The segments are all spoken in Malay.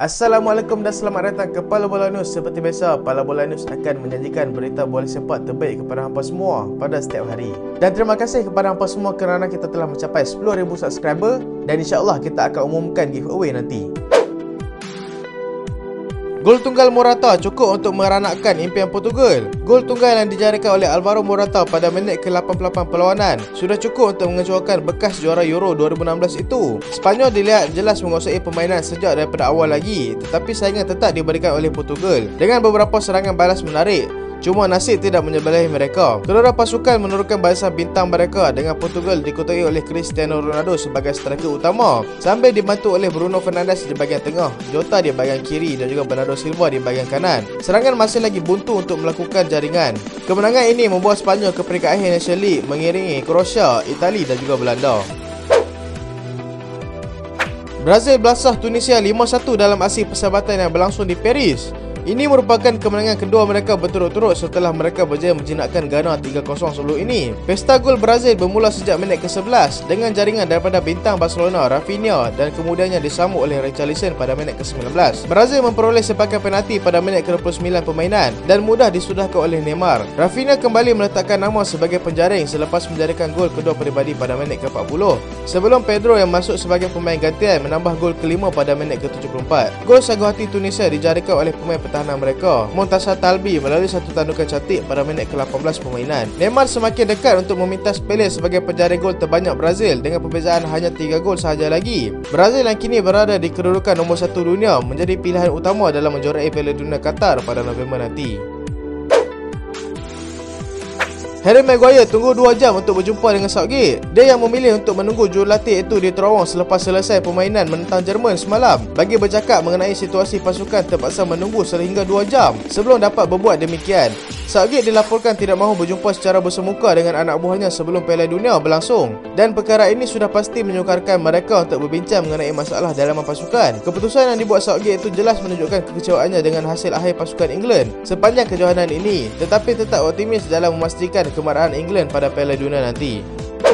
Assalamualaikum dan selamat datang ke Pala Bola News. Seperti biasa, Pala Bola News akan menjanjikan berita bola sepak terbaik kepada hampa semua pada setiap hari. Dan terima kasih kepada hampa semua kerana kita telah mencapai 10,000 subscriber dan insya-Allah kita akan umumkan giveaway nanti. Gol tunggal Morata cukup untuk meranakkan impian Portugal. Gol tunggal yang dijarikan oleh Alvaro Morata pada minit ke-88 perlawanan sudah cukup untuk mengecewakan bekas juara Euro 2016 itu. Spanyol dilihat jelas menguasai permainan sejak daripada awal lagi, tetapi saingan tetap diberikan oleh Portugal dengan beberapa serangan balas menarik. Cuma nasib tidak menyebelahi mereka. Kedua pasukan menurunkan barisan bintang mereka dengan Portugal dikutai oleh Cristiano Ronaldo sebagai striker utama sambil dibantu oleh Bruno Fernandes di bahagian tengah, Jota di bahagian kiri dan juga Bernardo Silva di bahagian kanan. Serangan masih lagi buntu untuk melakukan jaringan. Kemenangan ini membawa Spanyol ke peringkat akhir Nations League mengiringi Croatia, Itali dan juga Belanda. Brazil belasah Tunisia 5-1 dalam aksi persahabatan yang berlangsung di Paris. Ini merupakan kemenangan kedua mereka berturut-turut setelah mereka berjaya menjinakkan Ghana 3-0 sebelum ini. Pesta gol Brazil bermula sejak minit ke-11 dengan jaringan daripada bintang Barcelona Rafinha dan kemudiannya disambut oleh Richarlison pada minit ke-19. Brazil memperoleh sepakan penalti pada minit ke-29 permainan dan mudah disudahkan oleh Neymar. Rafinha kembali meletakkan nama sebagai penjaring selepas menjadikan gol kedua peribadi pada minit ke-40. Sebelum Pedro yang masuk sebagai pemain gantian menambah gol kelima pada minit ke-74. Gol sagu hati Tunisia dijadikan oleh pemain pertahanan mereka, Montasser Talbi, melalui satu tandukan cantik pada minit ke-18 permainan. Neymar semakin dekat untuk memintas Pelé sebagai penjaring gol terbanyak Brazil dengan perbezaan hanya 3 gol sahaja lagi. Brazil yang kini berada di kedudukan nombor 1 dunia menjadi pilihan utama dalam menjorai Piala Dunia Qatar pada November nanti. Harry Maguire tunggu 2 jam untuk berjumpa dengan Southgate. Dia yang memilih untuk menunggu jurulatih itu di terowong selepas selesai permainan menentang Jerman semalam bagi bercakap mengenai situasi pasukan terpaksa menunggu sehingga 2 jam sebelum dapat berbuat demikian. Southgate dilaporkan tidak mahu berjumpa secara bersemuka dengan anak buahnya sebelum Piala Dunia berlangsung dan perkara ini sudah pasti menyukarkan mereka untuk berbincang mengenai masalah dalaman pasukan. Keputusan yang dibuat Southgate itu jelas menunjukkan kekecewaannya dengan hasil akhir pasukan England sepanjang kejohanan ini, tetapi tetap optimis dalam memastikan kemarahan England pada Piala Dunia nanti.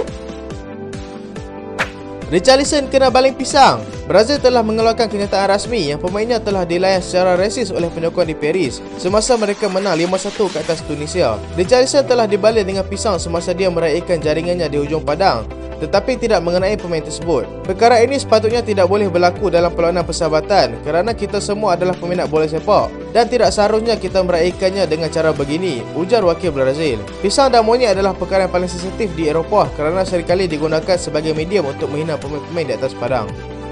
Richarlison kena baling pisang. Brazil telah mengeluarkan kenyataan rasmi yang pemainnya telah dilayan secara rasis oleh penyokong di Paris semasa mereka menang 5-1 ke atas Tunisia. Richarlison telah dibaling dengan pisang semasa dia meraihkan jaringannya di hujung padang, tetapi tidak mengenai pemain tersebut. Perkara ini sepatutnya tidak boleh berlaku dalam perlawanan persahabatan kerana kita semua adalah peminat bola sepak dan tidak seharusnya kita meraihkannya dengan cara begini, ujar wakil Brazil. Pisang dan monyet adalah perkara yang paling sensitif di Eropah kerana seringkali digunakan sebagai medium untuk menghina pemain-pemain di atas padang.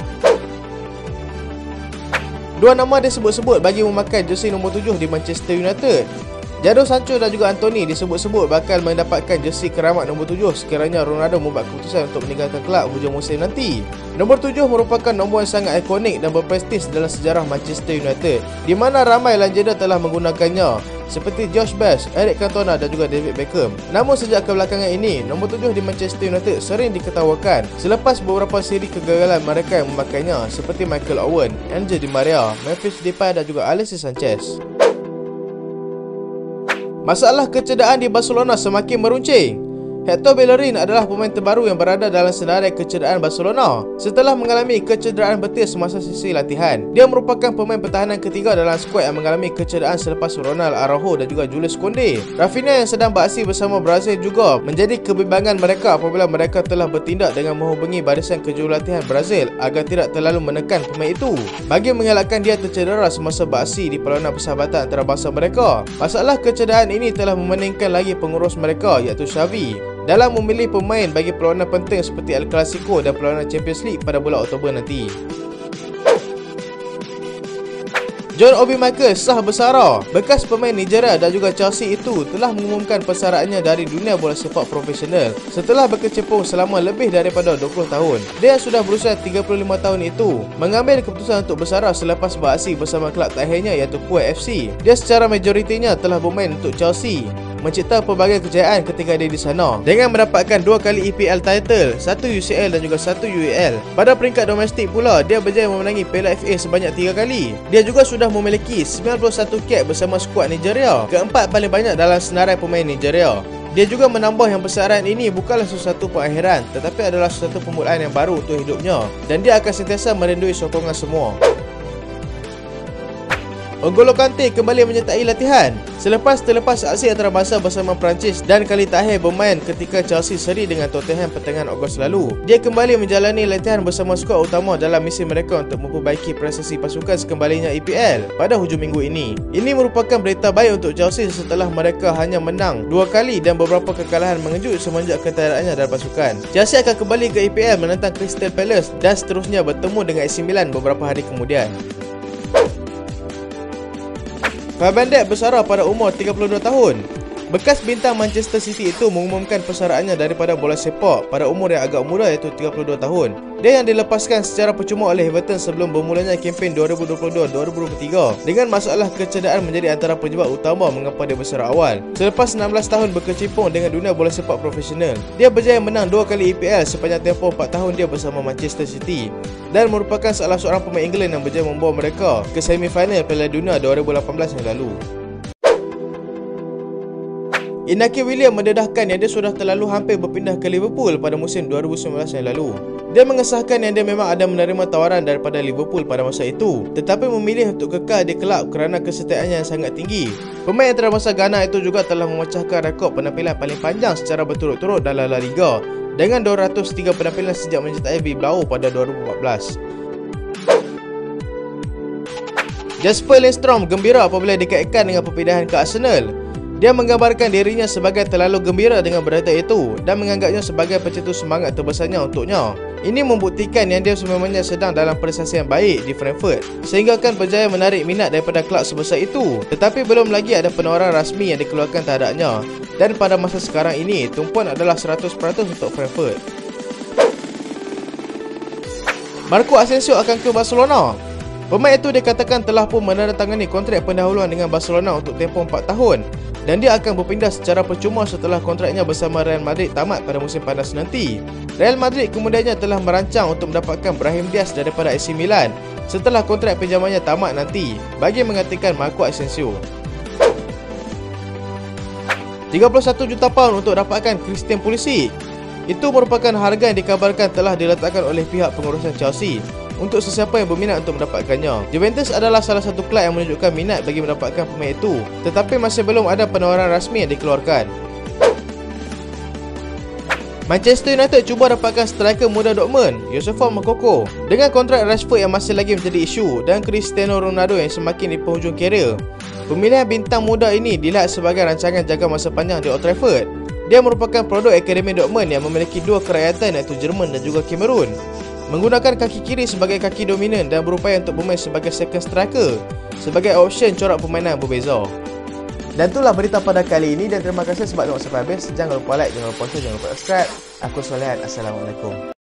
Dua nama disebut-sebut bagi memakai jersey nombor 7 di Manchester United. Jadon Sancho dan juga Anthony disebut-sebut bakal mendapatkan jersey keramat nombor 7 sekiranya Ronaldo membuat keputusan untuk meninggalkan kelab hujung musim nanti. Nombor 7 merupakan nombor yang sangat ikonik dan berprestis dalam sejarah Manchester United, di mana ramai legenda telah menggunakannya seperti Josh Best, Eric Cantona dan juga David Beckham. Namun sejak kebelakangan ini, nombor 7 di Manchester United sering diketawakan selepas beberapa siri kegagalan mereka yang memakainya seperti Michael Owen, Angel Di Maria, Memphis Depay dan juga Alexis Sanchez. Masalah kecederaan di Barcelona semakin meruncing. Hector Bellerin adalah pemain terbaru yang berada dalam senarai kecederaan Barcelona setelah mengalami kecederaan betis semasa sesi latihan. Dia merupakan pemain pertahanan ketiga dalam skuad yang mengalami kecederaan selepas Ronald Araujo dan juga Jules Koundé. Rafinha yang sedang beraksi bersama Brazil juga menjadi kebimbangan mereka apabila mereka telah bertindak dengan menghubungi barisan kejurulatihan Brazil agar tidak terlalu menekan pemain itu bagi mengelakkan dia tercedera semasa beraksi di perlawanan persahabatan antara bangsa mereka. Masalah kecederaan ini telah memeningkan lagi pengurus mereka iaitu Xavi dalam memilih pemain bagi perlawanan penting seperti El Clasico dan perlawanan Champions League pada bulan Oktober nanti. John Obi Mikel sah bersara. Bekas pemain Nigeria dan juga Chelsea itu telah mengumumkan persaraannya dari dunia bola sepak profesional setelah berkecimpung selama lebih daripada 20 tahun. Dia sudah berusia 35 tahun itu mengambil keputusan untuk bersara selepas beraksi bersama kelab terakhirnya iaitu Kuwait FC. Dia secara majoritinya telah bermain untuk Chelsea, mencipta pelbagai kejayaan ketika dia di sana dengan mendapatkan 2 kali EPL title, 1 UCL dan juga 1 UEL. Pada peringkat domestik pula, dia berjaya memenangi Piala FA sebanyak 3 kali. Dia juga sudah memiliki 91 cap bersama skuad Nigeria, keempat paling banyak dalam senarai pemain Nigeria. Dia juga menambah yang persarahan ini bukanlah sesuatu pengakhiran, tetapi adalah sesuatu permulaan yang baru untuk hidupnya dan dia akan sentiasa merindui sokongan semua. N'Golo Kante kembali menyertai latihan selepas terlepas aksi antarabangsa bersama Perancis dan kali terakhir bermain ketika Chelsea seri dengan Tottenham pertengahan Ogos lalu. Dia kembali menjalani latihan bersama skuad utama dalam misi mereka untuk memperbaiki prestasi pasukan sekembalinya EPL pada hujung minggu ini. Ini merupakan berita baik untuk Chelsea setelah mereka hanya menang 2 kali dan beberapa kekalahan mengejut semenjak ketiadaannya dalam pasukan. Chelsea akan kembali ke EPL menentang Crystal Palace dan seterusnya bertemu dengan AC Milan beberapa hari kemudian. Fabian Delph bersara pada umur 32 tahun. Bekas bintang Manchester City itu mengumumkan persaraannya daripada bola sepak pada umur yang agak muda iaitu 32 tahun. Dia yang dilepaskan secara percuma oleh Everton sebelum bermulanya kempen 2022-2023 dengan masalah kecederaan menjadi antara penyebab utama mengapa dia bersara awal. Selepas 16 tahun berkecimpung dengan dunia bola sepak profesional, dia berjaya menang 2 kali EPL sepanjang tempoh 4 tahun dia bersama Manchester City dan merupakan salah seorang pemain England yang berjaya membawa mereka ke semifinal Piala Dunia 2018 yang lalu. Inaki Williams mendedahkan yang dia sudah terlalu hampir berpindah ke Liverpool pada musim 2019 yang lalu. Dia mengesahkan yang dia memang ada menerima tawaran daripada Liverpool pada masa itu, tetapi memilih untuk kekal di kelab kerana kesetiaannya yang sangat tinggi. Pemain antarabangsa Ghana itu juga telah memecahkan rekod penampilan paling panjang secara berturut-turut dalam La Liga dengan 203 penampilan sejak menyertai Bilbao pada 2014. Jesper Lindstrom gembira apabila dikaitkan dengan perpindahan ke Arsenal. Dia menggambarkan dirinya sebagai terlalu gembira dengan berita itu dan menganggapnya sebagai pencetus semangat terbesarnya untuknya. Ini membuktikan yang dia sebenarnya sedang dalam prestasi yang baik di Frankfurt sehingga akan berjaya menarik minat daripada kelab sebesar itu. Tetapi belum lagi ada penawaran rasmi yang dikeluarkan terhadapnya dan pada masa sekarang ini tumpuan adalah 100% untuk Frankfurt. Marco Asensio akan ke Barcelona. Pemain itu dikatakan telah pun menandatangani kontrak pendahuluan dengan Barcelona untuk tempoh 4 tahun dan dia akan berpindah secara percuma setelah kontraknya bersama Real Madrid tamat pada musim panas nanti. Real Madrid kemudiannya telah merancang untuk mendapatkan Brahim Diaz daripada AC Milan setelah kontrak pinjamannya tamat nanti, bagi mengatakan Marco Asensio. 31 juta pound untuk dapatkan Christian Pulisic. Itu merupakan harga yang dikabarkan telah diletakkan oleh pihak pengurusan Chelsea untuk sesiapa yang berminat untuk mendapatkannya. Juventus adalah salah satu kelab yang menunjukkan minat bagi mendapatkan pemain itu, tetapi masih belum ada penawaran rasmi yang dikeluarkan. Manchester United cuba dapatkan striker muda Dortmund, Youssoufa Moukoko. Dengan kontrak Rashford yang masih lagi menjadi isu dan Cristiano Ronaldo yang semakin di penghujung karier, pemilihan bintang muda ini dilihat sebagai rancangan jangka masa panjang di Old Trafford. Dia merupakan produk Akademi Dortmund yang memiliki 2 kerakyatan iaitu Jerman dan juga Cameroon. Menggunakan kaki kiri sebagai kaki dominan dan berupaya untuk bermain sebagai second striker sebagai option corak permainan berbeza. Dan itulah berita pada kali ini dan terima kasih sebab tengok sampai habis. Jangan lupa like, jangan lupa share, jangan lupa subscribe. Aku Solehan. Assalamualaikum.